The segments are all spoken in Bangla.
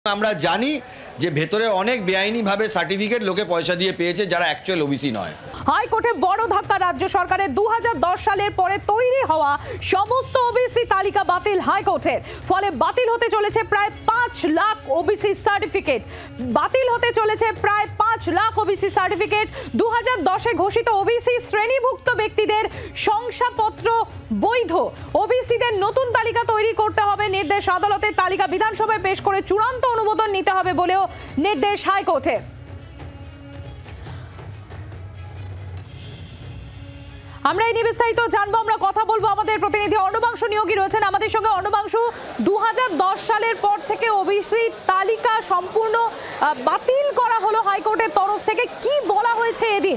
আমরা জানি যে ভেতরে অনেক বেআইনি ভাবে সার্টিফিকেট লোকে পয়সা দিয়ে পেয়েছে যারা অ্যাকচুয়াল ওবিসি নয়। হাইকোর্টে বড় ধাক্কা রাজ্য সরকারের 2010 সালের পরে তৈরি হওয়া সমস্ত ওবিসি তালিকা বাতিল হাইকোর্টের। ফলে বাতিল হতে চলেছে প্রায় 5 লাখ ওবিসি সার্টিফিকেট। বাতিল হতে চলেছে প্রায় 5 লাখ ওবিসি সার্টিফিকেট। 2010-এ ঘোষিত ওবিসি শ্রেণীভুক্ত ব্যক্তিদের শংসাপত্র বৈধ। ওবিসিদের নতুন তালিকা তৈরি করতে হবে নির্দেশ আদালতের। তালিকা বিধানসভায় পেশ করে চূড়ান্ত অনুমোদন নিতে হবে বলেও নির্দেশ হাইকোর্টের। আমরা এই নিয়ে বিস্তারিত জানবো, আমরা কথা বলবো। আমাদের প্রতিনিধি অর্ণবাংশু নিয়োগী রয়েছেন আমাদের সঙ্গে। অর্ণবাংশু, 2010 সালের পর থেকে ওবিসি তালিকা সম্পূর্ণ বাতিল করা হলো হাইকোর্টের তরফ থেকে, কি বলা হয়েছে এদিন?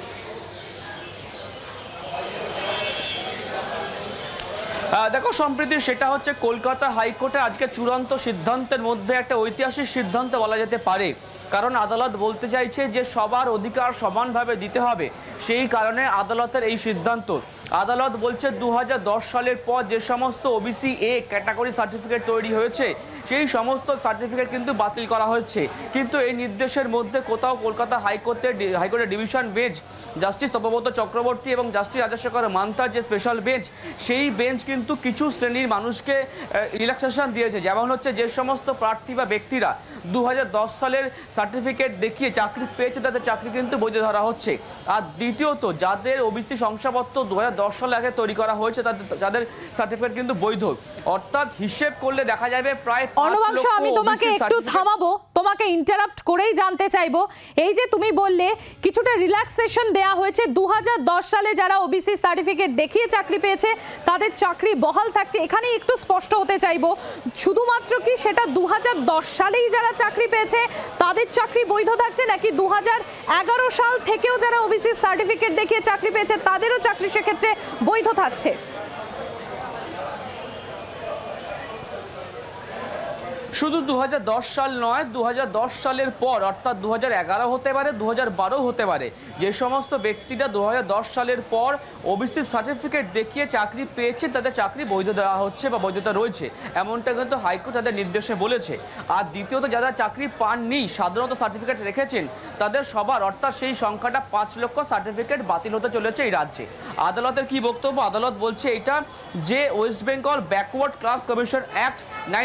দেখো সম্প্রীতি, সেটা হচ্ছে কলকাতা হাইকোর্টে আজকে চূড়ান্ত সিদ্ধান্তের মধ্যে একটা ঐতিহাসিক সিদ্ধান্ত বলা যেতে পারে। কারণ আদালত বলতে চাইছে যে সবার অধিকার সমানভাবে দিতে হবে, সেই কারণে আদালতের এই সিদ্ধান্ত। আদালত বলছে 2010 সালের পর যে সমস্ত ওবিসি এ ক্যাটাগরি সার্টিফিকেট তৈরি হয়েছে সেই সমস্ত সার্টিফিকেট কিন্তু বাতিল করা হয়েছে। কিন্তু এই নির্দেশের মধ্যে কোথাও কলকাতা হাইকোর্টের division bench justice Tapabrata Chakraborty এবং জাস্টিস রাজশেখর মান্তার যে স্পেশাল বেঞ্চ, সেই বেঞ্চ কিন্তু কিছু শ্রেণীর মানুষকে রিল্যাক্সেশন দিয়েছে। যেমন হচ্ছে যে সমস্ত প্রার্থী বা ব্যক্তিরা 2010 সালের সার্টিফিকেট দেখিয়ে চাকরি পেয়েছে তাদের চাকরি কিন্তু বৈধ ধরা হচ্ছে। আর দ্বিতীয়ত, যাদের ওবিসি শংসাপত্র 2010 সালে আগে তৈরি করা হয়েছে তাদের সার্টিফিকেট কিন্তু বৈধ। অর্থাৎ হিসেব করলে দেখা যাবে প্রায়। অর্ণবাংশু, আমি তোমাকে একটু থামাবো, তোমাকে ইন্টারাপ্ট করেই জানতে চাইবো, এই যে তুমি বললে কিছুটা রিল্যাক্সেশন দেয়া হয়েছে, 2010 সালে যারা ওবিসি সার্টিফিকেট দেখিয়ে চাকরি পেয়েছে তাদের চাকরি বহাল থাকছে, এখানে একটু স্পষ্ট হতে চাইবো, শুধুমাত্র কি সেটা 2010 সালেই যারা চাকরি পেয়েছে তাদের চাকরি বৈধ থাকছে, নাকি 2011 সাল থেকেও যারা ওবিসি সার্টিফিকেট দেখিয়ে চাকরি পেয়েছে তাদেরও চাকরি সেক্ষেত্রে বৈধ থাকছে? শুধু 2010 সাল নয়, 2010 সালের পর অর্থাৎ 2011 হতে পারে, 2012 হতে পারে, যে সমস্ত ব্যক্তিরা 2010 সালের পর ওবিসি সার্টিফিকেট দেখিয়ে চাকরি পেয়েছে তাদের চাকরি বৈধ দেওয়া হচ্ছে বা বৈধতা রয়েছে, এমনটা কিন্তু হাইকোর্ট তাদের নির্দেশে বলেছে। আর দ্বিতীয়ত, যারা চাকরি পাননি সাধারণত সার্টিফিকেট রেখেছেন তাদের সবার অর্থাৎ সেই সংখ্যাটা 5 লক্ষ সার্টিফিকেট বাতিল হতে চলেছে এই রাজ্যে। আদালতের কি বক্তব্য? আদালত বলছে এটা যে West Bengal backward class commission act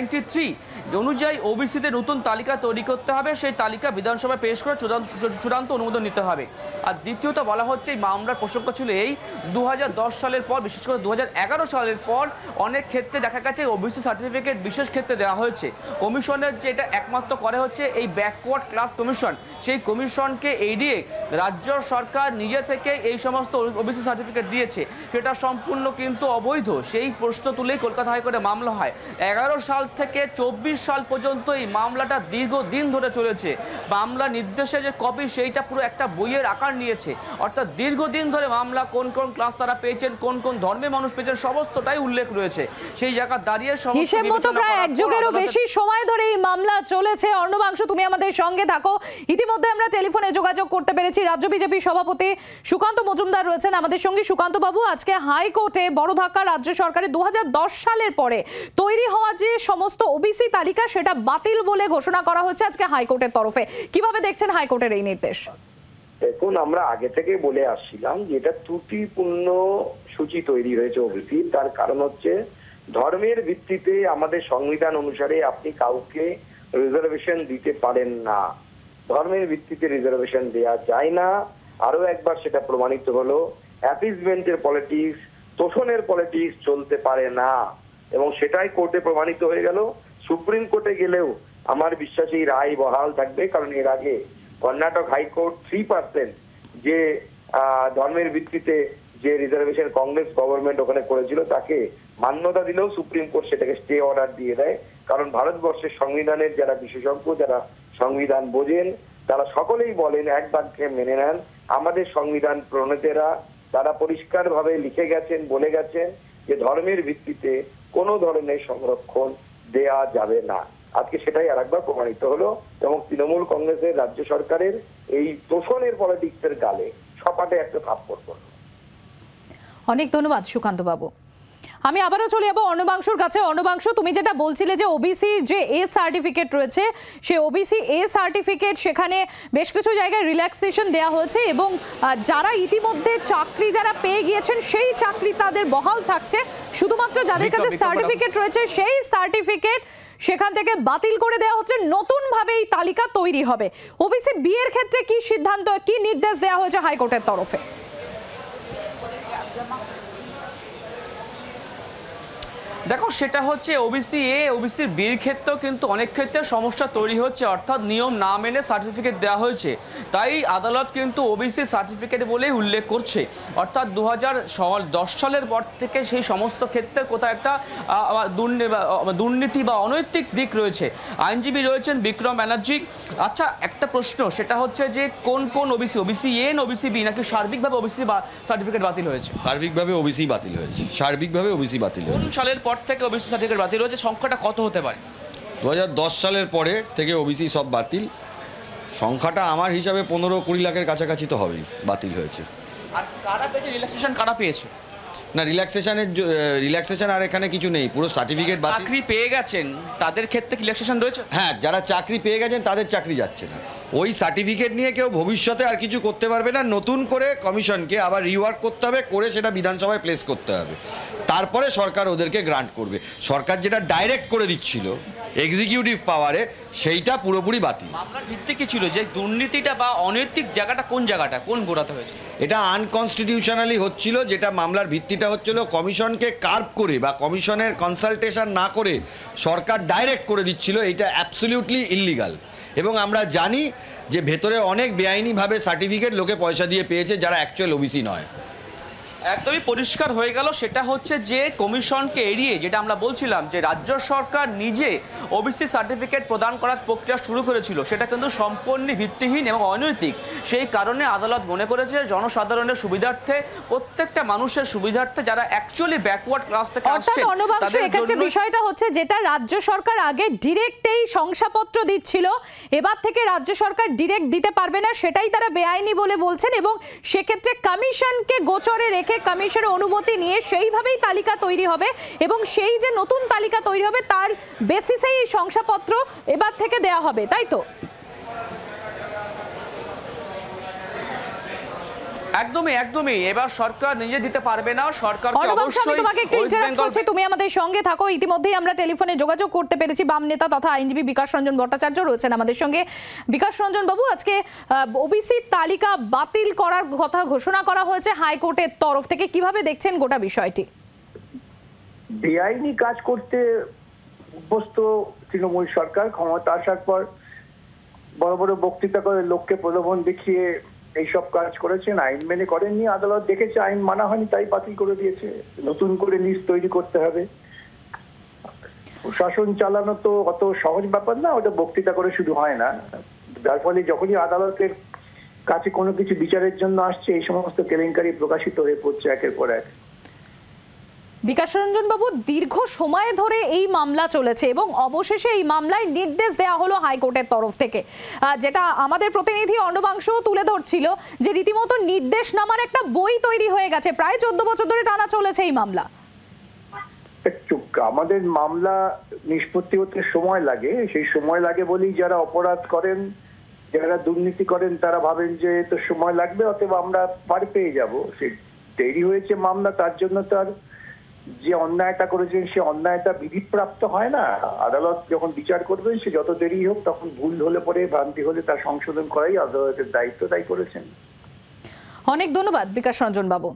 93 অনুযায়ী ওবিসিদের নতুন তালিকা তৈরি করতে হবে, সেই তালিকা বিধানসভায় পেশ করে চূড়ান্ত অনুমোদন নিতে হবে। আর দ্বিতীয়ত বলা হচ্ছে এই মামলার প্রসঙ্গ ছিল এই 2010 সালের পর, বিশেষ করে 2011 সালের পর অনেক ক্ষেত্রে দেখা গেছে ওবিসি সার্টিফিকেট বিশেষ ক্ষেত্রে দেওয়া হয়েছে। কমিশনের যে এটা একমাত্র করে হচ্ছে এই ব্যাকওয়ার্ড ক্লাস কমিশন, সেই কমিশনকে এড়িয়ে রাজ্য সরকার নিজে থেকে এই সমস্ত ওবিসি সার্টিফিকেট দিয়েছে, সেটা সম্পূর্ণ কিন্তু অবৈধ। সেই প্রশ্ন তুলেই কলকাতা হাইকোর্টে মামলা হয়। 11 সাল থেকে 24 সাল পর্যন্ত এই মামলাটা দীর্ঘদিন ধরে চলেছে। মামলা নির্দেশে যে কপি সেইটা পুরো একটা বইয়ের আকার নিয়েছে। অর্থাৎ দীর্ঘদিন ধরে মামলা কোন কোন ক্লাস তারা পেয়েছেন, কোন কোন ধর্মের মানুষ পেয়েছেন, সমস্তটাই উল্লেখ রয়েছে। সেই জায়গা দাঁড়িয়ে হিসেব মতো প্রায় 1 যুগেরও বেশি সময় ধরে এই মামলা চলেছে। অর্ণবাংশু, তুমি আমাদের সঙ্গে থাকো। ইতিমধ্যে আমরা টেলিফোনে যোগাযোগ করতে পেরেছি রাজ্য বিজেপি সভাপতি সুকান্ত মজুমদার রয়েছেন আমাদের সঙ্গে। সুকান্ত বাবু, আজকে হাইকোর্টে বড় ধাক্কা রাজ্য সরকারের 2010 সালের পরে তৈরি হওয়া যে সমস্ত ওবিসি তালিকা সেটা বাতিল বলে ঘোষণা করা হচ্ছে আজকে হাইকোর্টের তরফে। কিভাবে দেখছেন হাইকোর্টের এই নির্দেশ? দেখুন, আমরা আগে থেকে বলে আসছিলাম যে এটা ত্রুটিপূর্ণ সূচি তৈরি হয়েছে ওবিসি। তার কারণ হচ্ছে ধর্মের ভিত্তিতে আমাদের সংবিধান অনুসারে আপনি কাউকে রিজার্ভেশন দিতে পারেন না, ধর্মের ভিত্তিতে রিজার্ভেশন দেওয়া যায় না। আরো একবার সেটা প্রমাণিত হলো। অ্যাপিজমেন্টের পলিটিক্স, তোষণের পলিটিক্স চলতে পারে না, এবং সেটাই কোর্টে প্রমাণিত হয়ে গেল। সুপ্রিম কোর্টে গেলেও আমার বিশ্বাস এই রায় বহাল থাকবে, কারণ এর আগে কর্ণাটক হাইকোর্ট 3% যে ধর্মের ভিত্তিতে যে রিজার্ভেশন কংগ্রেস গভর্নমেন্ট ওখানে করেছিল তাকে মান্যতা দিলেও সুপ্রিম কোর্ট সেটাকে স্টে অর্ডার দিয়ে দেয়। কারণ ভারতবর্ষের সংবিধানের যারা বিশেষজ্ঞ, যারা সংবিধান বোঝেন, তারা সকলেই বলেন, এক বাক্যে মেনে নেন, আমাদের সংবিধান প্রণেতারা তারা পরিষ্কারভাবে লিখে গেছেন, বলে গেছেন যে ধর্মের ভিত্তিতে কোনো ধরনের সংরক্ষণ দেয়া যাবে না। আজকে সেটাই আরেকবার প্রমাণিত হলো, এবং তৃণমূল কংগ্রেসের রাজ্য সরকারের এই তোষণের পলিটিক্সের গালে সপাটে একটা থাপ্পড় পড়ল। অনেক ধন্যবাদ সুকান্ত বাবু। আমি আবারও চলে যাবো অর্ণবাংশুর কাছে। অর্ণবাংশু, তুমি যেটা বলছিলে যে ওবিসির যে এ সার্টিফিকেট রয়েছে, সে ওবিসি এ সার্টিফিকেট সেখানে বেশ কিছু জায়গায় রিল্যাক্সেশন দেওয়া হয়েছে এবং যারা ইতিমধ্যে চাকরি যারা পেয়ে গিয়েছেন সেই চাকরি তাদের বহাল থাকছে। শুধুমাত্র যাদের কাছে সার্টিফিকেট রয়েছে সেই সার্টিফিকেট সেখান থেকে বাতিল করে দেওয়া হচ্ছে, নতুন ভাবে এই তালিকা তৈরি হবে। ওবিসি বি এর ক্ষেত্রে কি সিদ্ধান্ত, কি নির্দেশ দেওয়া হয়েছে হাইকোর্টের তরফে? দেখো, সেটা হচ্ছে ওবিসি এ ওবিসির বির ক্ষেত্রেও কিন্তু অনেক ক্ষেত্রে সমস্যা তৈরি হচ্ছে, অর্থাৎ নিয়ম না মেনে সার্টিফিকেট দেওয়া হয়েছে। তাই আদালত কিন্তু ওবিসি সার্টিফিকেট বলেই উল্লেখ করছে, অর্থাৎ 2010 সালের পর থেকে সেই সমস্ত ক্ষেত্রে কোথাও একটা দুর্নীতি বা অনৈতিক দিক রয়েছে। আইনজীবী রয়েছেন বিক্রম ব্যানার্জি। আচ্ছা, একটা প্রশ্ন, সেটা হচ্ছে যে কোন কোন ওবিসি, ওবিসি এ না ওবিসি বি, নাকি সার্বিকভাবে ওবিসি সার্টিফিকেট বাতিল হয়েছে? সার্বিকভাবে ওবিসি বাতিল হয়েছে, সার্বিকভাবে ওবিসি বাতিল হয়েছে। কোন সালের পর থেকে ওবিসি সার্টিফিকেট বাতিল হয়েছে? সংখ্যাটা কত হতে পারে? 2010 সালের পরে থেকে ওবিসি সব বাতিল। সংখ্যাটা আমার হিসাবে 15-20 লাখের কাছাকাছি তো হবেই বাতিল হয়েছে। আর কারা পেয়েছে রিল্যাক্সেশন, কারা পেয়েছে? না, রিল্যাক্সেশন আর এখানে কিছু নেই, পুরো সার্টিফিকেট বাতিল। চাকরি পেয়ে গেছেন তাদের ক্ষেত্রে রিল্যাক্সেশন রয়েছে? হ্যাঁ, যারা চাকরি পেয়ে গেছেন তাদের চাকরি যাচ্ছে না। ওই সার্টিফিকেট নিয়ে কেউ ভবিষ্যতে আর কিছু করতে পারবে না, নতুন করে কমিশনকে আবার রিওয়ার্ক করতে হবে, করে সেটা বিধানসভায় প্লেস করতে হবে, তারপরে সরকার ওদেরকে গ্রান্ট করবে। সরকার যেটা ডাইরেক্ট করে দিচ্ছিল এক্সিকিউটিভ পাওয়ারে, সেইটা পুরোপুরি বাতিল। মামলার ভিত্তি কি ছিল, যে দুর্নীতিটা বা অনৈতিক জায়গাটা কোন জায়গাটা, কোন গোড়াতে হয়েছে? এটা আনকনস্টিটিউশনালি হচ্ছিল, যেটা মামলার ভিত্তিটা হচ্ছিল কমিশনকে কার্ভ করে বা কমিশনের কনসালটেশন না করে সরকার ডাইরেক্ট করে দিচ্ছিল। এটা অ্যাবসলিউটলি ইল্লিগাল এবং আমরা জানি যে ভেতরে অনেক বেআইনিভাবে সার্টিফিকেট লোকে পয়সা দিয়ে পেয়েছে যারা অ্যাকচুয়াল ওবিসি নয়। একদমই পরিষ্কার হয়ে গেল, সেটা হচ্ছে যে কমিশনকে এড়িয়ে, যেটা আমরা বলছিলাম যে রাজ্য সরকার নিজে ওবিসি সার্টিফিকেট প্রদান করার প্রক্রিয়া শুরু করেছিল, সেটা কিন্তু সম্পূর্ণ ভিত্তিহীন এবং অনৈতিক। সেই কারণে আদালত মনে করেছে জনসাধারণের সুবিধার্থে, প্রত্যেকটা মানুষের সুবিধার্থে, যারা অ্যাকচুয়ালি ব্যাকওয়ার্ড ক্লাস থেকে আসছে। অর্ণবাংশু, এক্ষেত্রে বিষয়টা হচ্ছে যেটা রাজ্য সরকার আগে ডিরেক্ট এই শংসাপত্র দিচ্ছিল, এবার থেকে রাজ্য সরকার ডিরেক্ট দিতে পারবে না, সেটাই তারা বেআইনি বলে বলছেন এবং সেক্ষেত্রে কমিশনকে গোচরে রেখে কমিশনের অনুমতি নিয়ে সেইভাবেই তালিকা তৈরি হবে এবং সেই যে নতুন তালিকা তৈরি হবে তার বেসিসেই এই শংসাপত্র এবার থেকে দেয়া হবে, তাই তো? একদমই একদমই, এবার সরকার নিজে দিতে পারবে না, সরকার। আমি তোমাকে একটু ইন্টারাপ্ট করছি, তুমি আমাদের সঙ্গে থাকো। ইতিমধ্যেই আমরা টেলিফোনে যোগাযোগ করতে পেরেছি বাম নেতা তথা আইনজীবী বিকাশ রঞ্জন ভট্টাচার্য রয়েছেন আমাদের সঙ্গে। বিকাশ রঞ্জন বাবু, আজকে ওবিসি তালিকা বাতিল করার কথা ঘোষণা করা হয়েছে হাইকোর্টের তরফ থেকে, কিভাবে দেখছেন গোটা বিষয়টি? বেআইনি কাজ করতে অভ্যস্ত তৃণমূল সরকার ক্ষমতা আসার পর বড় বড় বক্তৃতা করে লোককে প্রলোভন দেখিয়ে এইসব কাজ করেছেন, আইন মেনে করেননি। আদালত দেখেছে আইন মানা হয়নি, তাই বাতিল করে দিয়েছে। নতুন করে লিস্ট তৈরি করতে হবে। শাসন চালানো তো অত সহজ ব্যাপার না, ওটা বক্তৃতা করে শুধু হয় না। যার ফলে যখনই আদালতের কাছে কোনো কিছু বিচারের জন্য আসছে, এই সমস্ত কেলেঙ্কারি প্রকাশিত হয়ে পড়ছে একের পর এক। বিকাশ রঞ্জন বাবু, দীর্ঘ সময় ধরে এই মামলা চলেছে এবং অবশেষে এই মামলায় নির্দেশ দেওয়া হলো হাইকোর্টের তরফ থেকে, যেটা আমাদের প্রতিনিধি অর্ণবাংশু তুলে ধরছিল যে রীতিমতো নির্দেশনামার একটা বই তৈরি হয়ে গেছে। প্রায় 14 বছর ধরে টানা চলেছে এই মামলা। আমাদের মামলা নিষ্পত্তি হতে সময় লাগে, সেই সময় লাগে বলেই যারা অপরাধ করেন, যারা দুর্নীতি করেন, তারা ভাবেন যে তো সময় লাগবে, অতএব আমরা পার পেয়ে যাব। সে দেরি হয়েছে মামলা, তার জন্য তার যে অন্যায়টা করেছেন সে অন্যায়টা বিধিপ্রাপ্ত হয় না। আদালত যখন বিচার করবেন, সে যত দেরি হোক, তখন ভুল হলে পরে, ভ্রান্তি হলে তার সংশোধন করাই আদালতের দায়িত্ব, তাই করেছেন। অনেক ধন্যবাদ বিকাশ রঞ্জন বাবু।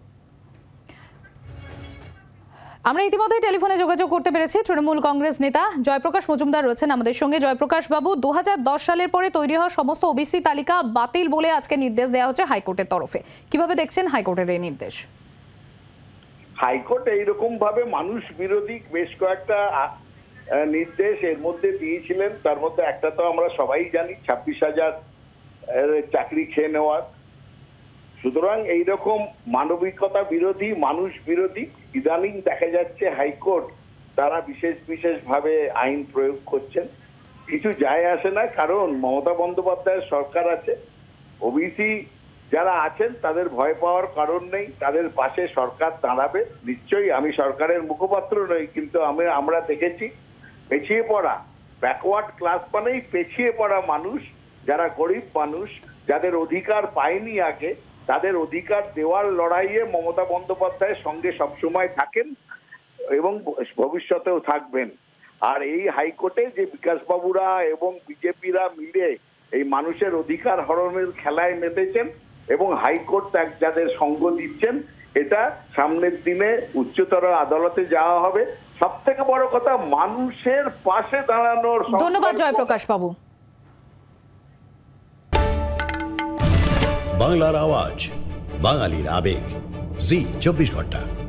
আমরা ইতিমধ্যে টেলিফোনে যোগাযোগ করতে পেরেছি তৃণমূল কংগ্রেস নেতা জয়প্রকাশ মজুমদার রয়েছেন আমাদের সঙ্গে। জয়প্রকাশ বাবু, 2010 সালের পরে তৈরি হওয়া সমস্ত ওবিসি তালিকা বাতিল বলে আজকে নির্দেশ দেওয়া হচ্ছে হাইকোর্টের তরফে, কিভাবে দেখছেন হাইকোর্টের এই নির্দেশ? হাইকোর্ট এইরকম ভাবে মানুষ বিরোধী বেশ কয়েকটা নির্দেশ এর মধ্যে দিয়েছিলেন। তার মধ্যে একটা তো আমরা সবাই জানি, 26,000 চাকরি খেয়ে নেওয়ার। সুতরাং এইরকম মানবিকতা বিরোধী, মানুষ বিরোধী ইদানিং দেখা যাচ্ছে হাইকোর্ট তারা বিশেষ ভাবে আইন প্রয়োগ করছেন। কিছু যায় আসে না, কারণ মমতা বন্দ্যোপাধ্যায়ের সরকার আছে। ওবিসি যারা আছেন তাদের ভয় পাওয়ার কারণ নেই, তাদের পাশে সরকার দাঁড়াবে নিশ্চয়ই। আমি সরকারের মুখপাত্র নই, কিন্তু আমরা দেখেছি পেছিয়ে পড়া ব্যাকওয়ার্ড ক্লাস মানেই পেছিয়ে পড়া মানুষ, যারা গরিব মানুষ, যাদের অধিকার পায়নি আগে, তাদের অধিকার দেওয়ার লড়াইয়ে মমতা বন্দ্যোপাধ্যায়ের সঙ্গে সবসময় থাকেন এবং ভবিষ্যতেও থাকবেন। আর এই হাইকোর্টে যে বিকাশবাবুরা এবং বিজেপিরা মিলে এই মানুষের অধিকার হরণের খেলায় মেতেছেন এবং হাইকোর্ট যাদের সঙ্গ দিচ্ছেন, এটা সামনের দিনে উচ্চতর আদালতে যাওয়া হবে। সব থেকে বড় কথা, মানুষের পাশে দাঁড়ানোর ধন্যবাদ জয়প্রকাশ বাবু। বাংলার আওয়াজ, বাঙালির আবেগ, জি 24 ঘন্টা।